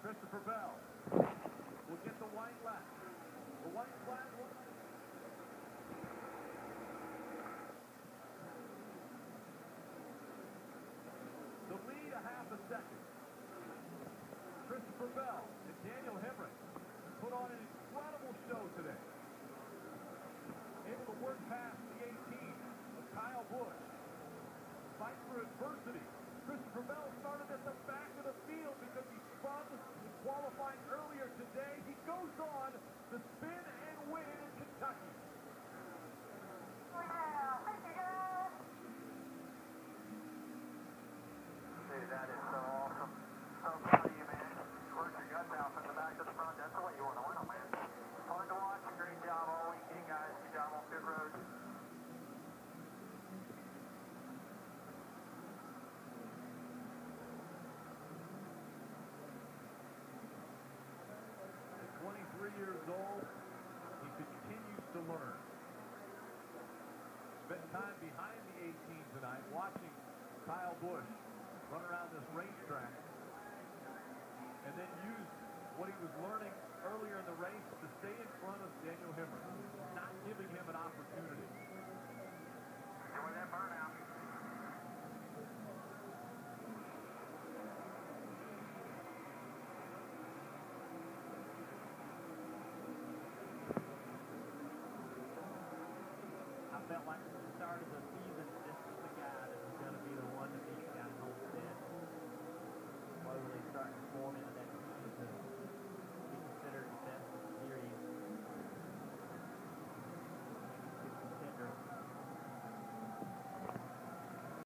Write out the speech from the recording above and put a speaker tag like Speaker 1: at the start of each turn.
Speaker 1: Christopher Bell will get the white left. The white flag will... The lead a half a second. Christopher Bell and Daniel Hemrick put on an incredible show today. Able to work past the 18 of Kyle Busch. Fight for adversity. Christopher Bell started at the back of the field because he spun in qualifying earlier today. He goes on to spin and win in Kentucky.
Speaker 2: Dude, that is so awesome. So proud of you, man. Work your guts out from the back to the front. That's the way you want to win them, man. Fun to watch. Great job all weekend, guys. Good job on pit road.
Speaker 1: 23 years old, he continues to learn. Spent time behind the 18 tonight watching Kyle Busch run around this racetrack and then used what he was learning earlier in the race to stay in front of Daniel Hemrick, not giving him an opportunity.
Speaker 2: Enjoy that burnout.